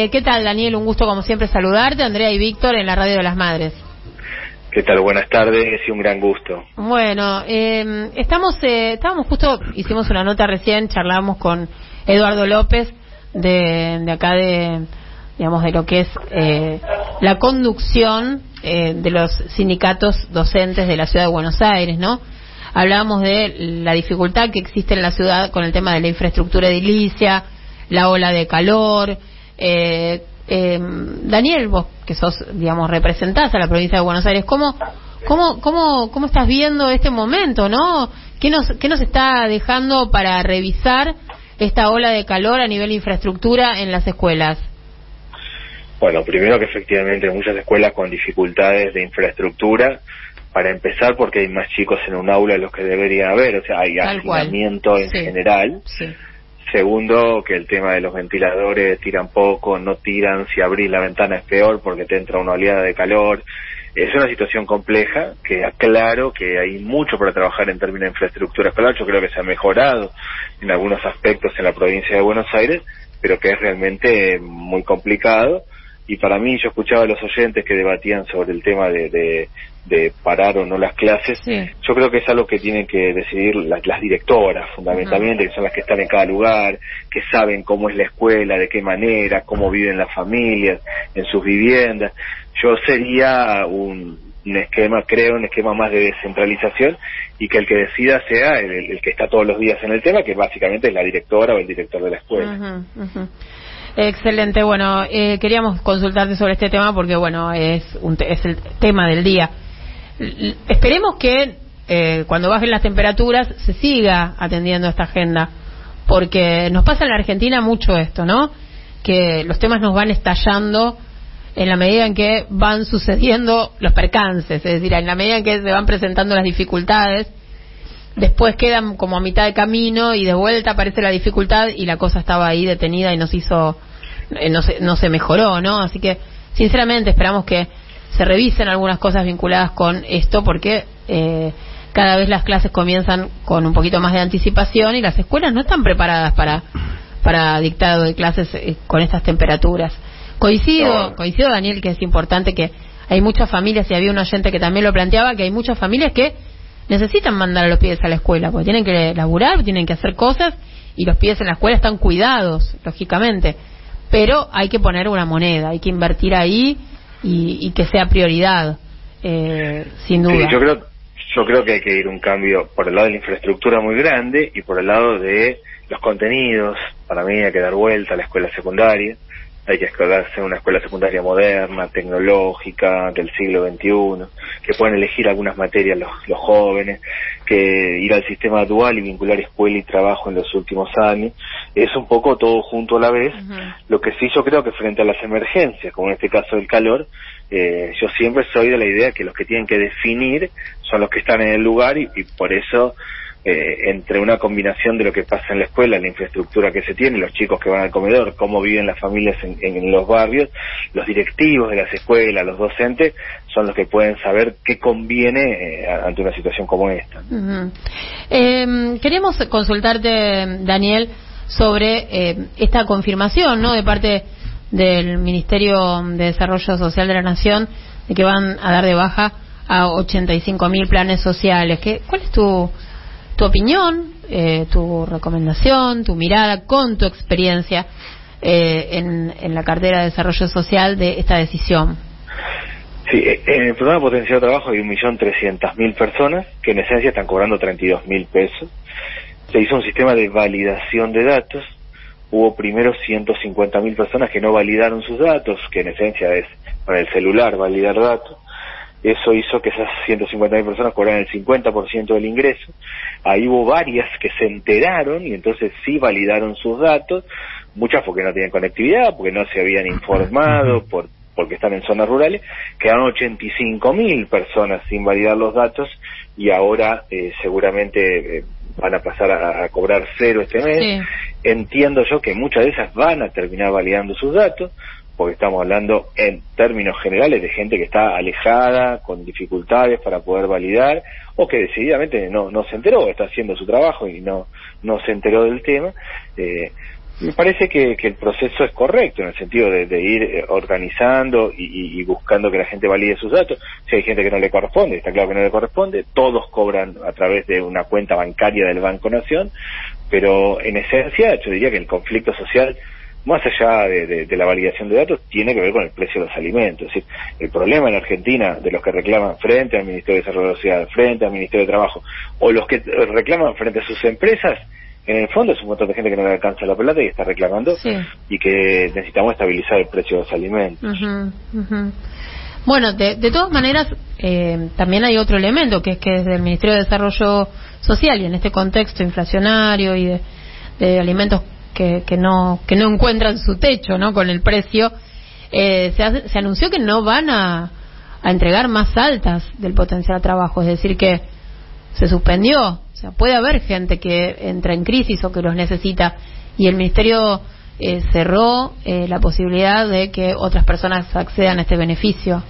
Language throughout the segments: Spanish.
¿Qué tal, Daniel? Un gusto como siempre saludarte, Andrea y Víctor en la Radio de las Madres. ¿Qué tal? Buenas tardes y un gran gusto. Bueno, estábamos justo, hicimos una nota recién, charlábamos con Eduardo López de acá digamos, de lo que es la conducción de los sindicatos docentes de la Ciudad de Buenos Aires, ¿no? Hablábamos de la dificultad que existe en la ciudad con el tema de la infraestructura edilicia, la ola de calor. Daniel, vos que sos, digamos, representás a la provincia de Buenos Aires, ¿cómo estás viendo este momento, no? ¿Qué nos está dejando para revisar esta ola de calor a nivel de infraestructura en las escuelas? Bueno, primero que efectivamente hay muchas escuelas con dificultades de infraestructura, para empezar porque hay más chicos en un aula de los que debería haber, o sea, hay hacinamiento en general. Sí. Segundo, que el tema de los ventiladores tiran poco, no tiran, si abrís la ventana es peor porque te entra una oleada de calor. Es una situación compleja, que aclaro que hay mucho para trabajar en términos de infraestructura escolar. Yo creo que se ha mejorado en algunos aspectos en la provincia de Buenos Aires, pero que es realmente muy complicado. Y para mí, yo escuchaba a los oyentes que debatían sobre el tema de parar o no las clases. Sí. Yo creo que es algo que tienen que decidir las directoras, fundamentalmente, que son las que están en cada lugar, que saben cómo es la escuela, de qué manera, cómo viven las familias en sus viviendas. Yo sería un esquema más de descentralización, y que el que decida sea el que está todos los días en el tema, que básicamente es la directora o el director de la escuela. Excelente. Bueno, queríamos consultarte sobre este tema porque, bueno, es el tema del día. Esperemos que cuando bajen las temperaturas se siga atendiendo esta agenda, porque nos pasa en la Argentina mucho esto, ¿no? Que los temas nos van estallando en la medida en que van sucediendo los percances, es decir, en la medida en que se van presentando las dificultades, después quedan como a mitad de camino y de vuelta aparece la dificultad y la cosa estaba ahí detenida y no se mejoró, ¿no? Así que, sinceramente, esperamos que se revisen algunas cosas vinculadas con esto, porque cada vez las clases comienzan con un poquito más de anticipación y las escuelas no están preparadas para dictado de clases con estas temperaturas. Coincido, Daniel, que es importante, que hay muchas familias, y había un oyente que también lo planteaba, que hay muchas familias que necesitan mandar a los pibes a la escuela, porque tienen que laburar, tienen que hacer cosas, y los pibes en la escuela están cuidados, lógicamente, pero hay que poner una moneda, hay que invertir ahí y que sea prioridad, sin duda. Sí, yo creo que hay que ir un cambio por el lado de la infraestructura muy grande y por el lado de los contenidos. Para mí hay que dar vuelta a la escuela secundaria. Hay que hacer una escuela secundaria moderna, tecnológica, del siglo XXI, que puedan elegir algunas materias los jóvenes, que ir al sistema dual y vincular escuela y trabajo en los últimos años. Es un poco todo junto a la vez. Lo que sí, yo creo que frente a las emergencias, como en este caso del calor, yo siempre soy de la idea que los que tienen que definir son los que están en el lugar, y por eso entre una combinación de lo que pasa en la escuela, la infraestructura que se tiene, los chicos que van al comedor, cómo viven las familias en los barrios, los directivos de las escuelas, los docentes, son los que pueden saber qué conviene ante una situación como esta. Queríamos consultarte, Daniel, sobre esta confirmación, ¿no?, de parte del Ministerio de Desarrollo Social de la Nación, de que van a dar de baja a 85.000 planes sociales. ¿Cuál es tu opinión, tu recomendación, tu mirada, con tu experiencia en la cartera de Desarrollo Social, de esta decisión? Sí, en el programa Potencial de Trabajo hay 1.300.000 personas que en esencia están cobrando 32.000 pesos. Se hizo un sistema de validación de datos. Hubo primero 150.000 personas que no validaron sus datos, que en esencia es para el celular validar datos. Eso hizo que esas 150.000 personas cobraran el 50% del ingreso. Ahí hubo varias que se enteraron y entonces sí validaron sus datos, muchas porque no tenían conectividad, porque no se habían informado, porque están en zonas rurales. Quedaron 85.000 personas sin validar los datos, y ahora seguramente van a pasar a cobrar cero este mes. Sí. Entiendo yo que muchas de esas van a terminar validando sus datos, porque estamos hablando en términos generales de gente que está alejada, con dificultades para poder validar, o que decididamente no se enteró, está haciendo su trabajo y no se enteró del tema. Me parece que el proceso es correcto, en el sentido de ir organizando y buscando que la gente valide sus datos. Si hay gente que no le corresponde, está claro que no le corresponde, todos cobran a través de una cuenta bancaria del Banco Nación, pero en esencia yo diría que el conflicto social, más allá de la validación de datos, tiene que ver con el precio de los alimentos. Es decir, el problema en Argentina de los que reclaman frente al Ministerio de Desarrollo Social, frente al Ministerio de Trabajo, o los que reclaman frente a sus empresas, en el fondo es un montón de gente que no le alcanza la plata y está reclamando, sí, y que necesitamos estabilizar el precio de los alimentos. Bueno, de todas maneras, también hay otro elemento, que es que desde el Ministerio de Desarrollo Social, y en este contexto inflacionario y de alimentos que no encuentran su techo, ¿no?, con el precio, se anunció que no van a entregar más altas del potencial a trabajo, es decir, que se suspendió. O sea, puede haber gente que entra en crisis o que los necesita, y el Ministerio cerró la posibilidad de que otras personas accedan a este beneficio.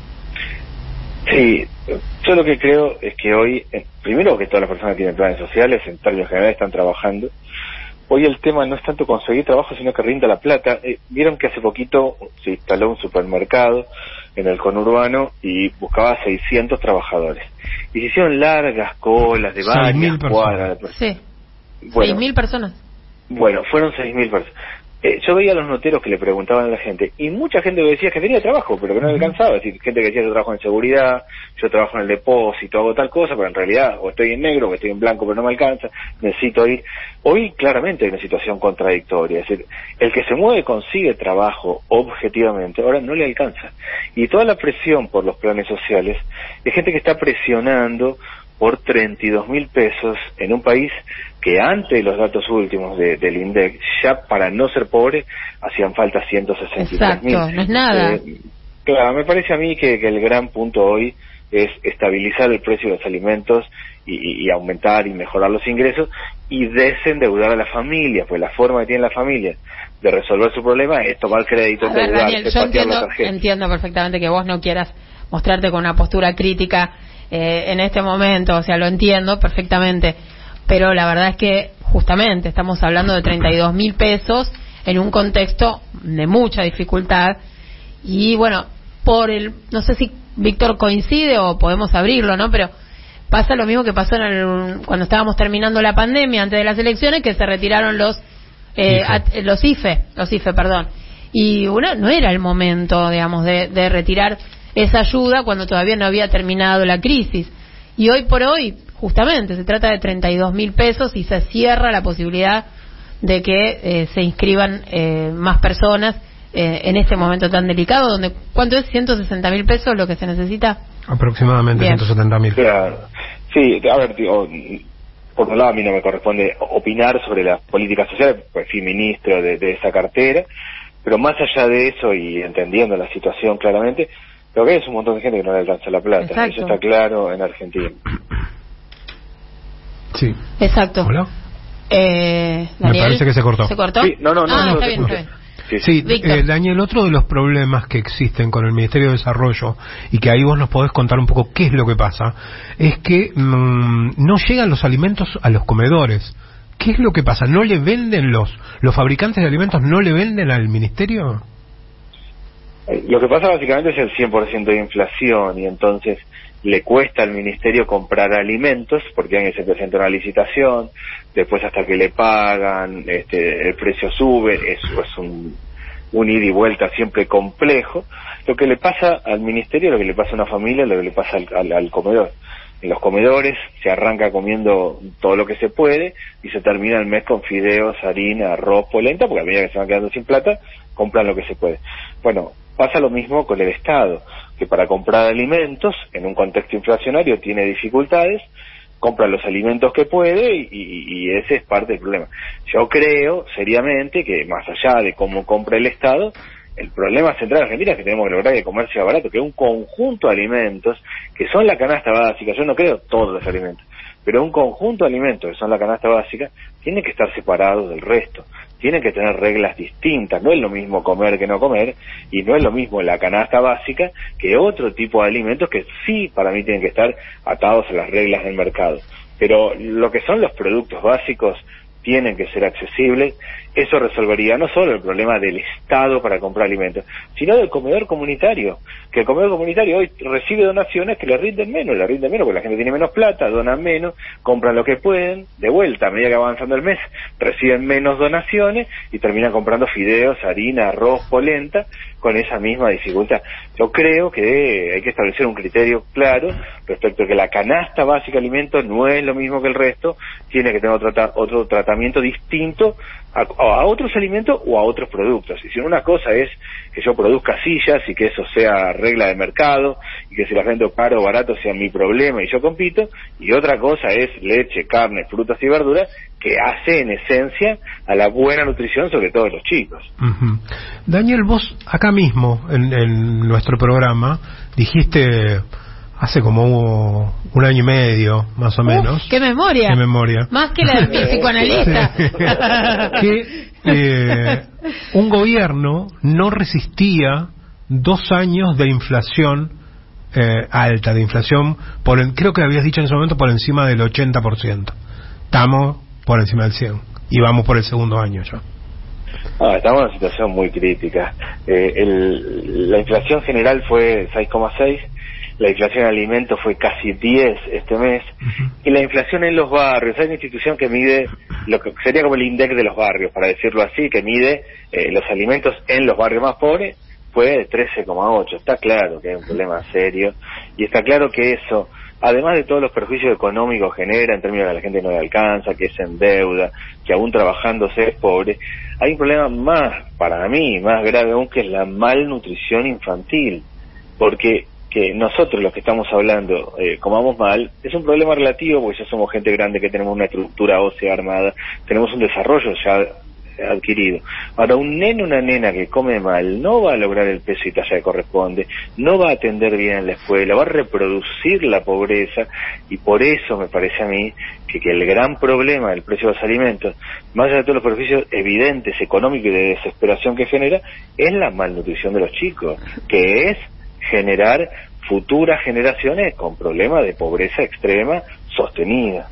Sí, yo lo que creo es que hoy, primero que todas las personas que tienen planes sociales, en términos generales, están trabajando. Hoy el tema no es tanto conseguir trabajo, sino que rinda la plata. Vieron que hace poquito se instaló un supermercado en el conurbano y buscaba 600 trabajadores. Y se hicieron largas colas de varias cuadras. Sí, bueno, 6.000 personas. Bueno, fueron 6.000 personas. Yo veía a los noteros que le preguntaban a la gente, y mucha gente decía que tenía trabajo, pero que no le alcanzaba. Es decir, gente que decía, yo trabajo en seguridad, yo trabajo en el depósito, hago tal cosa, pero en realidad o estoy en negro o estoy en blanco, pero no me alcanza, necesito ir. Hoy claramente hay una situación contradictoria. Es decir, el que se mueve consigue trabajo objetivamente, ahora no le alcanza. Y toda la presión por los planes sociales es gente que está presionando por 32.000 pesos en un país que ante los datos últimos del INDEC, ya para no ser pobre, hacían falta 163.000. Exacto, no es nada. Claro, me parece a mí que el gran punto hoy es estabilizar el precio de los alimentos y aumentar y mejorar los ingresos y desendeudar a la familia, pues la forma que tiene la familia de resolver su problema es tomar crédito, endeudarse, patear la tarjeta. Entiendo perfectamente que vos no quieras mostrarte con una postura crítica en este momento, o sea, lo entiendo perfectamente, pero la verdad es que justamente estamos hablando de 32.000 pesos en un contexto de mucha dificultad. Y bueno, no sé si Víctor coincide o podemos abrirlo, ¿no? Pero pasa lo mismo que pasó cuando estábamos terminando la pandemia, antes de las elecciones, que se retiraron los IFE, perdón. Y no era el momento, digamos, de retirar esa ayuda cuando todavía no había terminado la crisis. Y hoy por hoy, justamente, se trata de 32.000 pesos y se cierra la posibilidad de que se inscriban más personas en este momento tan delicado, donde ¿cuánto es? 160.000 pesos lo que se necesita. Aproximadamente 170.000. Claro. Sí, a ver, digo, por un lado a mí no me corresponde opinar sobre las políticas sociales, pues fui ministro de esa cartera, pero más allá de eso y entendiendo la situación claramente, lo que hay es un montón de gente que no le alcanza la plata. Exacto. Eso está claro en Argentina. Sí. Exacto. ¿Hola? Daniel, me parece que se cortó. ¿Se cortó? Sí, no, está bien. Sí, Daniel, otro de los problemas que existen con el Ministerio de Desarrollo, y que ahí vos nos podés contar un poco qué es lo que pasa, es que no llegan los alimentos a los comedores. ¿Qué es lo que pasa? ¿No le venden los fabricantes de alimentos, no le venden al Ministerio? Lo que pasa básicamente es el 100% de inflación, y entonces le cuesta al Ministerio comprar alimentos, porque alguien se presenta una licitación, después hasta que le pagan, el precio sube, eso es un ida y vuelta siempre complejo. Lo que le pasa al Ministerio, lo que le pasa a una familia, lo que le pasa al comedor. En los comedores se arranca comiendo todo lo que se puede y se termina el mes con fideos, harina, arroz, polenta, porque a medida que se van quedando sin plata, compran lo que se puede. Bueno, pasa lo mismo con el Estado, que para comprar alimentos, en un contexto inflacionario, tiene dificultades, compra los alimentos que puede y ese es parte del problema. Yo creo, seriamente, que más allá de cómo compra el Estado, el problema central en Argentina es que tenemos que lograr que el comercio sea barato, que un conjunto de alimentos que son la canasta básica, yo no creo todos los alimentos, pero un conjunto de alimentos que son la canasta básica, tienen que estar separados del resto, tienen que tener reglas distintas. No es lo mismo comer que no comer, y no es lo mismo la canasta básica que otro tipo de alimentos que sí, para mí, tienen que estar atados a las reglas del mercado. Pero lo que son los productos básicos, tienen que ser accesibles. Eso resolvería no solo el problema del Estado para comprar alimentos, sino del comedor comunitario, que el comedor comunitario hoy recibe donaciones que le rinden menos porque la gente tiene menos plata, donan menos, compran lo que pueden, de vuelta, a medida que va avanzando el mes, reciben menos donaciones y terminan comprando fideos, harina, arroz, polenta, con esa misma dificultad. Yo creo que hay que establecer un criterio claro respecto a que la canasta básica de alimentos no es lo mismo que el resto, tiene que tener otro tratamiento distinto a otros alimentos o a otros productos. Y si una cosa es que yo produzca sillas y que eso sea regla de mercado y que si las vendo caro o barato sea mi problema y yo compito, y otra cosa es leche, carne, frutas y verduras, que hace en esencia a la buena nutrición, sobre todo de los chicos. Daniel, vos acá mismo en nuestro programa dijiste hace como 1 año y medio, más o menos. ¡Qué memoria! ¡Qué memoria! Más que la del psicoanalista. Que un gobierno no resistía 2 años de inflación alta, de inflación, creo que habías dicho en ese momento por encima del 80%. Estamos por encima del 100% y vamos por el segundo año ya. Estamos en una situación muy crítica. La inflación general fue 6,6%. La inflación en alimentos fue casi 10 este mes, y la inflación en los barrios, hay una institución que mide lo que sería como el INDEC de los barrios, para decirlo así, que mide los alimentos en los barrios más pobres, fue de 13,8. Está claro que hay un problema serio, y está claro que eso, además de todos los perjuicios económicos genera en términos de que la gente no le alcanza, que se endeuda, que aún trabajando se es pobre, hay un problema para mí, más grave aún, que es la malnutrición infantil, porque que nosotros los que estamos hablando comamos mal, es un problema relativo porque ya somos gente grande, que tenemos una estructura ósea armada, tenemos un desarrollo ya adquirido. Ahora, un nene o una nena que come mal no va a lograr el peso y talla que corresponde, no va a atender bien en la escuela, va a reproducir la pobreza, y por eso me parece a mí que el gran problema del precio de los alimentos, más allá de todos los perjuicios evidentes, económicos y de desesperación que genera, es la malnutrición de los chicos, que es generar futuras generaciones con problemas de pobreza extrema sostenida.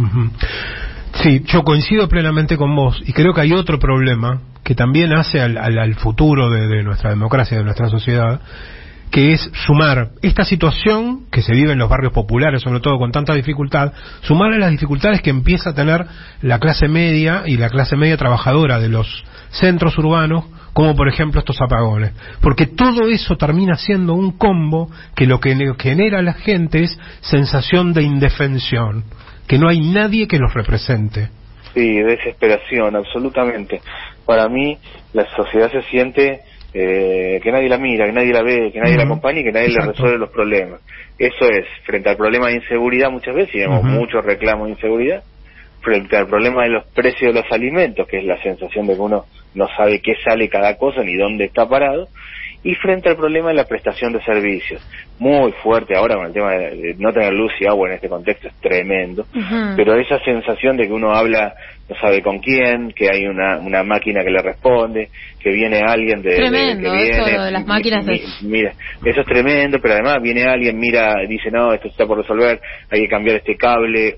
Sí, yo coincido plenamente con vos, y creo que hay otro problema que también hace al futuro de nuestra democracia, de nuestra sociedad, que es sumar esta situación que se vive en los barrios populares, sobre todo con tanta dificultad, sumarle las dificultades que empieza a tener la clase media y la clase media trabajadora de los centros urbanos, como por ejemplo estos apagones, porque todo eso termina siendo un combo que lo que genera a la gente es sensación de indefensión, que no hay nadie que los represente. Sí, desesperación, absolutamente. Para mí la sociedad se siente que nadie la mira, que nadie la ve, que nadie la acompaña y que nadie le resuelve los problemas. Eso es, frente al problema de inseguridad muchas veces, y vemos muchos reclamos de inseguridad, frente al problema de los precios de los alimentos, que es la sensación de que uno no sabe qué sale cada cosa ni dónde está parado, y frente al problema de la prestación de servicios, muy fuerte ahora con el tema de no tener luz y agua en este contexto, es tremendo, pero esa sensación de que uno habla no sabe con quién, que hay una máquina que le responde, que viene alguien tremendo, que viene, eso lo de las máquinas mira, eso es tremendo, pero además viene alguien, mira, dice no, esto está por resolver, hay que cambiar este cable,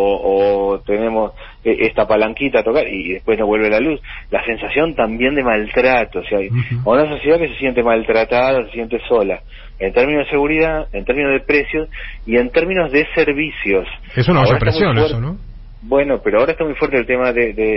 o tenemos esta palanquita a tocar, y después no vuelve la luz. La sensación también de maltrato, o sea, una sociedad que se siente maltratada, se siente sola, en términos de seguridad, en términos de precios y en términos de servicios. Es una represión eso, ¿no? Bueno, pero ahora está muy fuerte el tema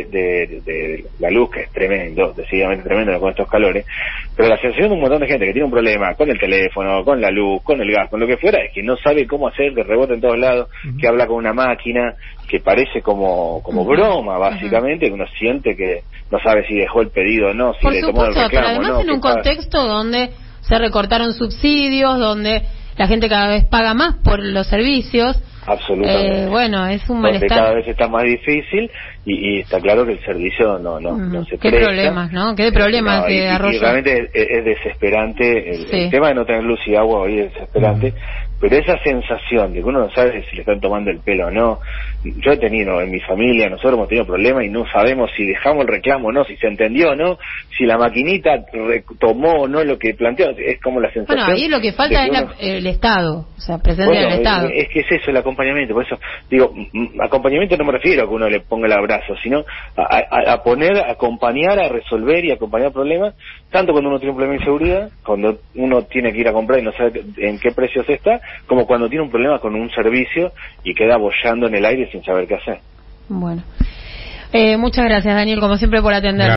de la luz, que es tremendo, decididamente tremendo con estos calores, pero la sensación de un montón de gente que tiene un problema con el teléfono, con la luz, con el gas, con lo que fuera, es que no sabe cómo hacer, que rebota en todos lados, que habla con una máquina, que parece como broma, básicamente, que uno siente que no sabe si dejó el pedido o no, si le tomó el reclamo o no. Pero además en un contexto donde se recortaron subsidios, donde la gente cada vez paga más por los servicios. Absolutamente. Bueno, es un malestar. Cada vez está más difícil y está claro que el servicio no se ¿Qué presta. Problemas, no? ¿Qué problemas de Arroyo? Y realmente es desesperante. El tema de no tener luz y agua hoy es desesperante. Pero esa sensación de que uno no sabe si le están tomando el pelo o no. Yo he tenido en mi familia, nosotros hemos tenido problemas y no sabemos si dejamos el reclamo o no, si se entendió o no, si la maquinita tomó o no lo que planteó. Es como la sensación. Bueno, ahí lo que falta es el Estado, o sea, presencia del Estado. Es que es eso, el acompañamiento. Por eso digo, acompañamiento no me refiero a que uno le ponga el abrazo caso, sino a poner, a acompañar, a resolver y acompañar problemas, tanto cuando uno tiene un problema de inseguridad, cuando uno tiene que ir a comprar y no sabe en qué precios está, como cuando tiene un problema con un servicio y queda boyando en el aire sin saber qué hacer. Bueno. Muchas gracias, Daniel, como siempre, por atender.